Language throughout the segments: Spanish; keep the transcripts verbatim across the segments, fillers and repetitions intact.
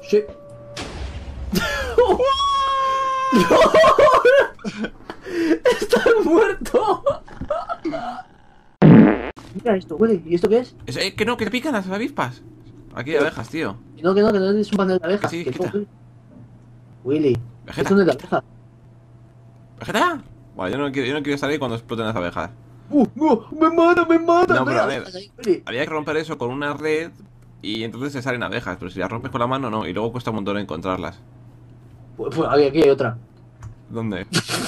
Sí. ¡No! ¡Está muerto! Mira esto, huele. ¿Y esto qué es? Es, eh, que no, que te pican las avispas. Aquí hay abejas, tío. Que no, que no, que no es un panel de abejas. Sí, que quita. no, Willy, Vegeta. esto no es de abeja. ¿Vegeta? Bueno, yo no quiero, yo no quiero estar ahí cuando exploten las abejas. ¡Uh! ¡Uh! ¡Me mata, me mata! No, pero a Mira, ver, ahí, Willy. habría que romper eso con una red y entonces se salen abejas. Pero si las rompes con la mano, no. Y luego cuesta un montón encontrarlas. Pues, pues aquí, aquí hay otra. ¿Dónde?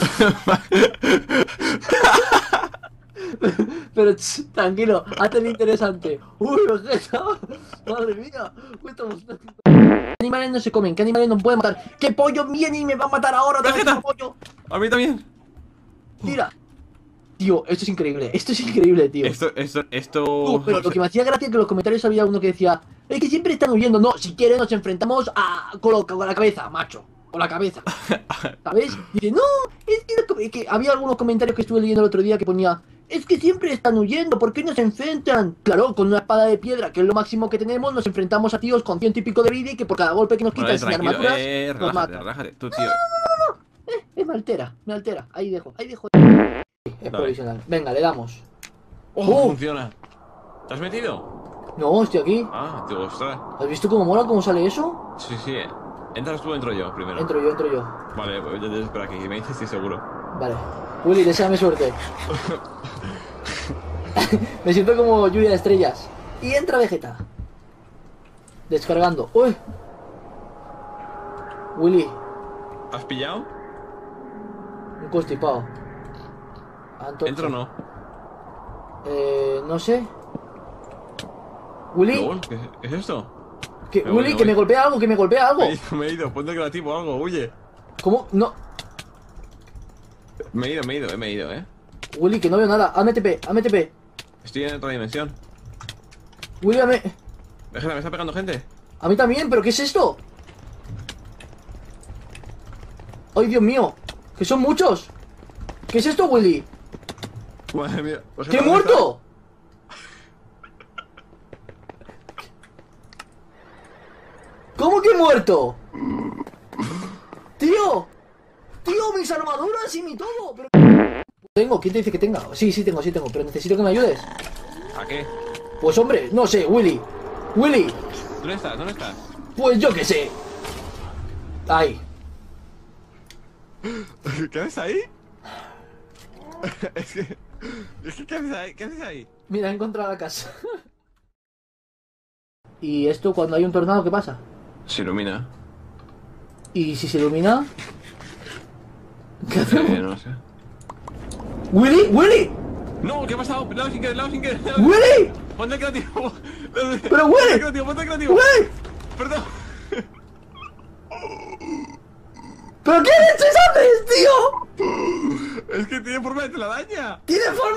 Pero ch, tranquilo, hazte el interesante. Uy, Vegeta, madre mía. Uy, estamos... ¿Qué animales no se comen? ¿Qué animales no pueden matar? ¿Qué pollo viene y me va a matar ahora? otra vez ¡Vegeta! otro pollo? A mí también. Tira. Tío, esto es increíble, esto es increíble, tío. Esto, esto, esto... Uh, pero lo que me hacía gracia es que en los comentarios había uno que decía: es que siempre están huyendo. No, si quieren nos enfrentamos a... con, lo- con la cabeza, macho. Con la cabeza. ¿Sabes? Y dice, no, es que, es que había algunos comentarios que estuve leyendo el otro día que ponía: es que siempre están huyendo, ¿por qué no se enfrentan? Claro, con una espada de piedra, que es lo máximo que tenemos, nos enfrentamos a tíos con ciento y pico de vida y que por cada golpe que nos Bueno, quitan eh, sin tranquilo, armaduras, eh, nos relájate, matan. relájate. Tú, tío. Eh, eh, me altera, me altera. Ahí dejo, ahí dejo. Es Dale. provisional. Venga, le damos. ¡Oh, ¡Oh! funciona! ¿Te has metido? No, estoy aquí. Ah, tío, ostras. ¿Has visto cómo mola, cómo sale eso? Sí, sí. ¿Entras tú o entro yo primero? Entro yo, entro yo. Vale, pues yo te espero aquí. Y me dices, estoy seguro. Vale. Willy, deséame suerte. Me siento como lluvia de estrellas. Y entra Vegeta. Descargando. ¡Uy! Willy, ¿Has pillado? un constipado. Antorcha. ¿Entro o no? Eh, no sé. Willy, ¿Lol? ¿Qué, qué es esto? que, me voy, Willy, me que voy. me golpea algo, que me golpea algo. Me he ido, me he ido. Ponte creativo o algo, huye. ¿Cómo? No. Me he ido, me he ido, me he ido, eh. Willy, que no veo nada. Hazme T P, hazme T P. Estoy en otra dimensión. Willy, hazme... Déjala, me está pegando gente. A mí también, pero ¿qué es esto? ¡Ay, Dios mío! ¡Que son muchos! ¿Qué es esto, Willy? Madre mía. ¡Que he muerto! ¿Cómo que he muerto? ¡Tío! ¡Tío, mis armaduras y mi todo! Pero... Tengo, ¿quién te dice que tenga? Sí, sí tengo, sí tengo, pero necesito que me ayudes. ¿A qué? Pues hombre, no sé, Willy. Willy, ¿Dónde estás? ¿Dónde estás? pues yo qué sé. Ahí. ¿Qué haces ahí? Es que... Es que, ¿qué haces ahí? ¿Qué haces ahí? Mira, he encontrado la casa. ¿Y esto cuando hay un tornado qué pasa? Se ilumina. ¿Y si se ilumina? ¿Qué hacemos? Eh, no sé. ¡Willy! ¡Willy! No, ¿qué ha pasado? Lado sin querer, lado sin querer. lado- ¡Willy! Ponte creativo. ¡Pero Willy! Ponte creativo, ponte creativo. ¡Willy! Perdón. ¿Pero qué leches haces, tío? Es que tiene forma de telaraña. ¡Tiene forma